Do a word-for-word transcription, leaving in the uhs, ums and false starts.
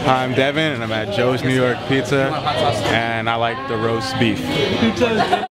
Hi, I'm Devin, and I'm at Joe's New York Pizza, and I like the roast beef.